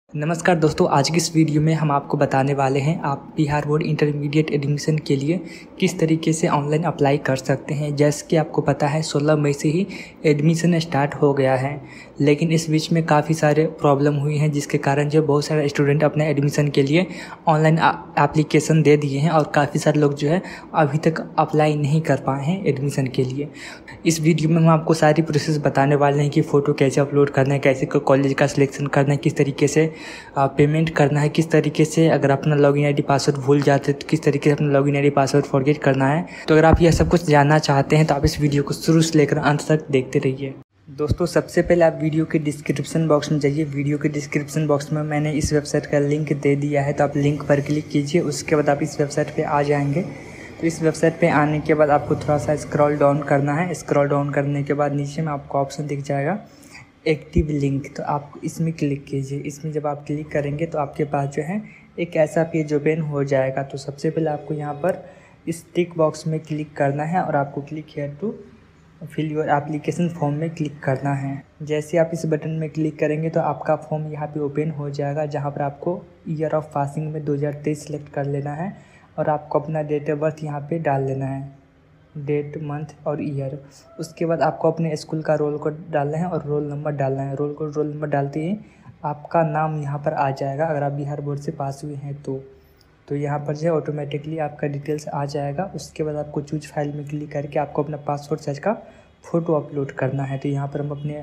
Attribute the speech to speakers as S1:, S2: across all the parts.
S1: नमस्कार दोस्तों, आज की इस वीडियो में हम आपको बताने वाले हैं आप बिहार बोर्ड इंटरमीडिएट एडमिशन के लिए किस तरीके से ऑनलाइन अप्लाई कर सकते हैं। जैसे कि आपको पता है 16 मई से ही एडमिशन स्टार्ट हो गया है, लेकिन इस बीच में काफ़ी सारे प्रॉब्लम हुई हैं जिसके कारण जो बहुत सारे स्टूडेंट अपने एडमिशन के लिए ऑनलाइन एप्लीकेशन दे दिए हैं और काफ़ी सारे लोग जो है अभी तक अप्लाई नहीं कर पाए हैं एडमिशन के लिए। इस वीडियो में हम आपको सारी प्रोसेस बताने वाले हैं कि फ़ोटो कैसे अपलोड करना है, कैसे कॉलेज का सिलेक्शन करना है, किस तरीके से पेमेंट करना है, किस तरीके से अगर अपना लॉगिन आईडी पासवर्ड भूल जाते हैं तो किस तरीके से अपना लॉगिन आईडी पासवर्ड फॉरगेट करना है। तो अगर आप यह सब कुछ जानना चाहते हैं तो आप इस वीडियो को शुरू से लेकर अंत तक देखते रहिए। दोस्तों, सबसे पहले आप वीडियो के डिस्क्रिप्शन बॉक्स में जाइए। वीडियो के डिस्क्रिप्शन बॉक्स में मैंने इस वेबसाइट का लिंक दे दिया है, तो आप लिंक पर क्लिक कीजिए। उसके बाद आप इस वेबसाइट पर आ जाएंगे। तो इस वेबसाइट पे आने के बाद आपको थोड़ा सा स्क्रॉल डाउन करना है। स्क्रॉल डाउन करने के बाद नीचे में आपको ऑप्शन दिख जाएगा एक्टिव लिंक, तो आप इसमें क्लिक कीजिए। इसमें जब आप क्लिक करेंगे तो आपके पास जो है एक ऐसा पेज ओपन हो जाएगा। तो सबसे पहले आपको यहाँ पर इस टिक बॉक्स में क्लिक करना है और आपको click here to fill your application form में क्लिक करना है। जैसे आप इस बटन में क्लिक करेंगे तो आपका फॉर्म यहाँ पे ओपन हो जाएगा, जहाँ पर आपको ईयर ऑफ पासिंग में 2023 सेलेक्ट कर लेना है और आपको अपना डेट ऑफ बर्थ यहाँ पे डाल लेना है, डेट, मंथ और ईयर। उसके बाद आपको अपने स्कूल का रोल कोड डालना है और रोल नंबर डालना है। रोल कोड, रोल नंबर डालते ही आपका नाम यहाँ पर आ जाएगा अगर आप बिहार बोर्ड से पास हुए हैं तो यहाँ पर जो है ऑटोमेटिकली आपका डिटेल्स आ जाएगा। उसके बाद आपको चूज फाइल में क्लिक करके आपको अपना पासपोर्ट साइज का फ़ोटो अपलोड करना है। तो यहाँ पर हम अपने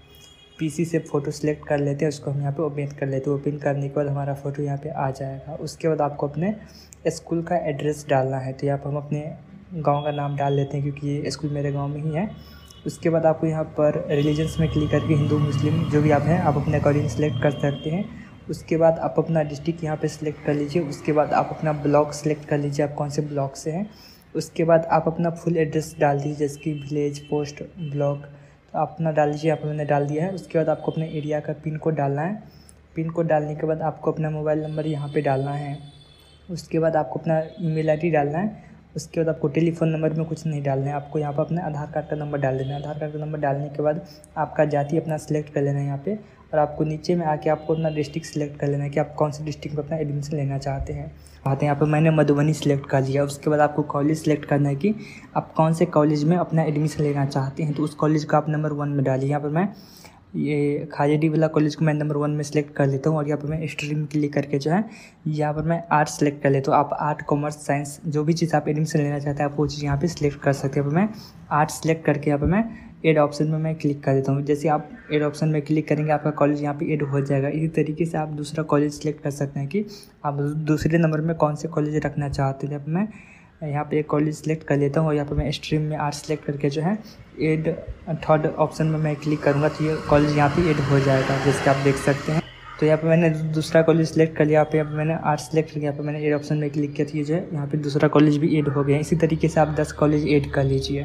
S1: पीसी से फ़ोटो सेलेक्ट कर लेते हैं, उसको हम यहाँ पे ओपन कर लेते हैं। ओपन करने के बाद हमारा फ़ोटो यहाँ पे आ जाएगा। उसके बाद आपको अपने स्कूल का एड्रेस डालना है। तो यहाँ पर हम अपने गांव का नाम डाल लेते हैं क्योंकि ये स्कूल मेरे गांव में ही है। उसके बाद आपको यहाँ पर रिलीजन्स में क्लिक करके हिंदू मुस्लिम जो भी आप हैं आप अपने अकॉर्डिंग सेलेक्ट कर सकते हैं। उसके बाद आप अपना डिस्ट्रिक्ट यहाँ पे सिलेक्ट कर लीजिए। उसके बाद आप अपना ब्लॉक सेलेक्ट कर लीजिए, आप कौन से ब्लॉक से हैं। उसके बाद आप अपना फुल एड्रेस डाल दीजिए, जैसे कि विलेज, पोस्ट, ब्लॉक, तो आप अपना डाल लीजिए। यहाँ पर मैंने डाल दिया है। उसके बाद आपको अपने एरिया का पिन कोड डालना है। पिन कोड डालने के बाद आपको अपना मोबाइल नंबर यहाँ पे डालना है। उसके बाद आपको अपना ईमेल आईडी डालना है। उसके बाद आपको टेलीफोन नंबर में कुछ नहीं डालना है, आपको यहाँ पर अपना आधार कार्ड का नंबर डाल देना है। आधार कार्ड का नंबर डालने के बाद आपका जाति अपना सेलेक्ट कर लेना है यहाँ पे, और आपको नीचे में आके आपको अपना डिस्ट्रिक्ट सेलेक्ट कर लेना है कि आप कौन से डिस्ट्रिक्ट में अपना एडमिशन लेना चाहते हैं। यहाँ पर मैंने मधुबनी सेलेक्ट कर लिया। उसके बाद आपको कॉलेज सेलेक्ट करना है कि आप कौन से कॉलेज में अपना एडमिशन लेना चाहते हैं, तो उस कॉलेज को आप नंबर 1 में डालिए। यहाँ पर मैं ये खाजेडी वाला कॉलेज को मैं नंबर 1 में सेलेक्ट कर लेता हूँ और यहाँ पर मैं स्ट्रीम क्लिक करके जो है यहाँ पर मैं आर्ट्स सेलेक्ट कर लेता हूँ। आप आर्ट, कॉमर्स, साइंस जो भी चीज़ आप एडमिशन लेना चाहते हैं आप वो चीज़ यहाँ पे सिलेक्ट कर सकते हैं। यहाँ पर मैं आर्ट्स सेलेक्ट करके यहाँ पर मैं एड ऑप्शन में मैं क्लिक कर देता हूँ। जैसे आप एड ऑप्शन में क्लिक करेंगे आपका कॉलेज यहाँ पे ऐड हो जाएगा। इसी तरीके से आप दूसरा कॉलेज सेलेक्ट कर सकते हैं कि आप दूसरे नंबर में कौन से कॉलेज रखना चाहते हैं। मैं यहाँ पे एक कॉलेज सेलेक्ट कर लेता हूँ और यहाँ पे मैं स्ट्रीम में आर्ट्स सेलेक्ट करके जो है एड थर्ड ऑप्शन में मैं क्लिक करूँगा तो ये कॉलेज यहाँ पे ऐड हो जाएगा, जैसे कि आप देख सकते हैं। तो यहाँ पे मैंने दूसरा कॉलेज सेलेक्ट कर लिया। यहाँ पे मैंने आर्ट्स सेलेक्ट करके यहाँ पे मैंने एड ऑप्शन में क्लिक किया, तो ये जो है यहाँ पे दूसरा कॉलेज भी ऐड हो गया। इसी तरीके से आप 10 कॉलेज ऐड कर लीजिए।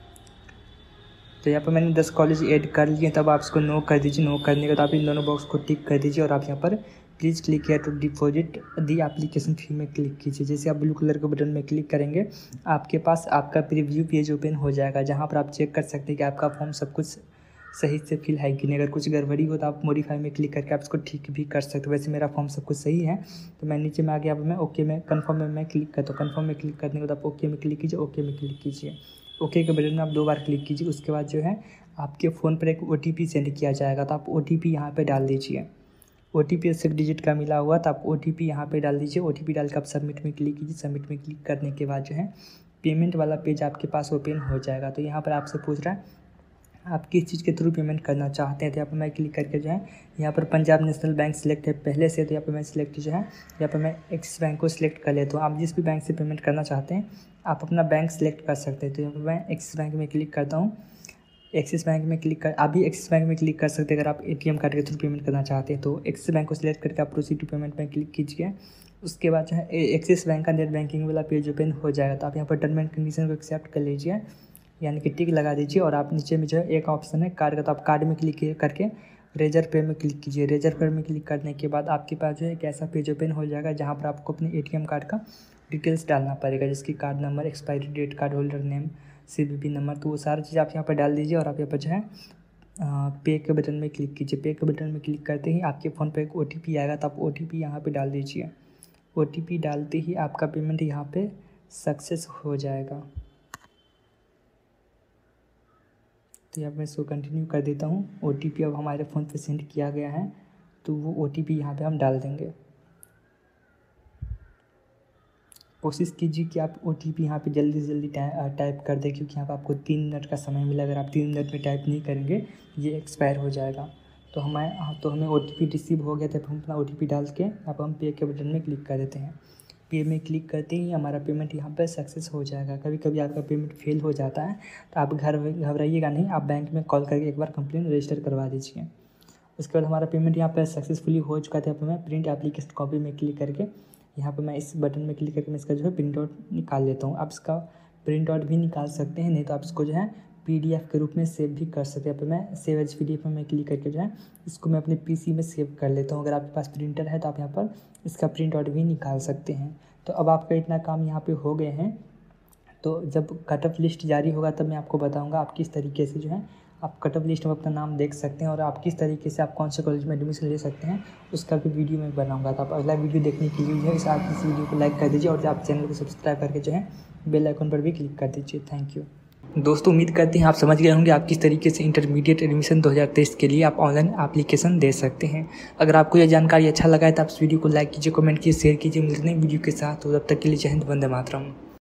S1: तो यहाँ पर मैंने 10 कॉलेज ऐड कर लिए, तब आप इसको नो कर दीजिए। नो करने के बाद आप इन दोनों बॉक्स को टिक कर दीजिए और आप यहाँ पर प्लीज़ क्लिक किया to deposit the application fee में क्लिक कीजिए। जैसे आप ब्लू कलर के बटन में क्लिक करेंगे आपके पास आपका प्रीव्यू पेज ओपन हो जाएगा, जहाँ पर आप चेक कर सकते हैं कि आपका फॉर्म सब कुछ सही से फिल है कि नहीं। अगर कुछ गड़बड़ी हो तो आप मॉडिफाई में क्लिक करके आप इसको ठीक भी कर सकते हो। वैसे मेरा फॉर्म सब कुछ सही है, तो मैं नीचे में आ गया। मैं ओके में कन्फर्म में मैं क्लिक करता हूँ। कन्फर्म में क्लिक करने के बाद आप ओके में क्लिक कीजिए। ओके में क्लिक कीजिए। ओके के बटन में आप 2 बार क्लिक कीजिए। उसके बाद जो है आपके फ़ोन पर एक OTP सेंड किया जाएगा, तो आप OTP यहाँ पे डाल दीजिए। OTP 6 डिजिट का मिला हुआ, तो आप OTP यहाँ पे डाल दीजिए। OTP डाल के आप सबमिट में क्लिक कीजिए। सबमिट में क्लिक करने के बाद जो है पेमेंट वाला पेज आपके पास ओपन हो जाएगा। तो यहाँ पर आपसे पूछ रहा है आप किस चीज़ के थ्रू पेमेंट करना चाहते हैं। तो यहाँ पर मैं क्लिक करके जो है यहाँ पर पंजाब नेशनल बैंक सेलेक्ट है पहले से, तो यहाँ पर मैं सिलेक्ट जो है यहाँ पर मैं एक्सिस बैंक को सिलेक्ट कर लेता हूँ। आप जिस भी बैंक से पेमेंट करना चाहते हैं आप अपना बैंक सेलेक्ट कर सकते हैं। तो यहाँ पर मैं एक्सिस बैंक में क्लिक करता हूँ। एक्सिस बैंक में क्लिक कर, आप भी एक्सिस बैंक में क्लिक कर सकते हैं अगर आप ATM कार्ड के थ्रू पेमेंट करना चाहते हैं। तो एक्सिस बैंक को सिलेक्ट करके आप प्रोसीड टू पेमेंट में क्लिक कीजिए। उसके बाद जो है एक्सिस बैंक का नेट बैंकिंग वाला पेज ओपन हो जाएगा। तो आप यहाँ पर टर्म एंड कंडीशन को एक्सेप्ट कर लीजिए, यानी कि टिक लगा दीजिए। और आप नीचे में जो है एक ऑप्शन है कार्ड का, तो आप कार्ड में क्लिक करके रेजर पे में क्लिक कीजिए। रेजर पे में क्लिक करने के बाद आपके पास जो है एक ऐसा पेज ओपन हो जाएगा जहाँ पर आपको अपने ATM कार्ड का डिटेल्स डालना पड़ेगा, जिसकी card number, expiry date, card holder name, CVV number, तो वो सारी चीज़ आप यहाँ पर डाल दीजिए। और आप यहाँ पर जो है पे के बटन में क्लिक कीजिए। पे के बटन में क्लिक करते ही आपके फ़ोन पे एक OTP आएगा, तो आप OTP यहाँ पे डाल दीजिए। OTP डालते ही आपका पेमेंट यहाँ पे सक्सेस हो जाएगा। तो यहाँ मैं इसको कंटिन्यू कर देता हूँ। OTP अब हमारे फ़ोन पे सेंड किया गया है, तो वो OTP यहाँ पे हम डाल देंगे। कोशिश कीजिए कि आप OTP यहाँ पे जल्दी से जल्दी टाइप कर दें, क्योंकि यहाँ पर आपको 3 मिनट का समय मिला। अगर आप 3 मिनट में टाइप नहीं करेंगे ये एक्सपायर हो जाएगा। तो हमें OTP रिसीव हो गया था, तो हम अपना OTP डाल के अब हम पे के बटन में क्लिक कर देते हैं। पे में क्लिक करते ही हमारा पेमेंट यहाँ पर सक्सेस हो जाएगा। कभी कभी आपका पेमेंट फेल हो जाता है, तो आप घबराइएगा नहीं, आप बैंक में कॉल करके एक बार कंप्लेन रजिस्टर करवा दीजिए। उसके बाद हमारा पेमेंट यहाँ पर सक्सेसफुली हो चुका था। यहाँ पर मैं प्रिंट एप्लीकेशन कॉपी में क्लिक करके यहाँ पे मैं इस बटन में क्लिक करके मैं इसका जो है प्रिंट आउट निकाल लेता हूँ। आप इसका प्रिंट आउट भी निकाल सकते हैं, नहीं तो आप इसको जो है PDF के रूप में सेव भी कर सकते हैं। यहाँ पे मैं सेव एज PDF में क्लिक करके जो है इसको मैं अपने PC में सेव कर लेता हूँ। अगर आपके पास प्रिंटर है तो आप यहाँ पर इसका प्रिंट आउट भी निकाल सकते हैं। तो अब आपका इतना काम यहाँ पे हो गए हैं। तो जब कट ऑफ लिस्ट जारी होगा तब मैं आपको बताऊँगा आप किस तरीके से जो है आप कट ऑफ लिस्ट में अपना नाम देख सकते हैं, और आप किस तरीके से आप कौन से कॉलेज में एडमिशन ले सकते हैं उसका भी वीडियो मैं बनाऊंगा। तो आप अगला वीडियो देखने के लिए जो है इस वीडियो को लाइक कर दीजिए, और आप चैनल को सब्सक्राइब करके जो है बेल आइकन पर भी क्लिक कर दीजिए। थैंक यू दोस्तों। उम्मीद करते हैं आप समझ गए होंगे आप किस तरीके से इंटरमीडिएट एडमिशन 2023 के लिए आप ऑनलाइन एप्लीकेशन दे सकते हैं। अगर आपको यह जानकारी अच्छा लगा है तो आप इस वीडियो को लाइक कीजिए, कमेंट कीजिए, शेयर कीजिए। मिलते हैं वीडियो के साथ, तो तब तक के लिए जय हिंद, वंदे मातरम।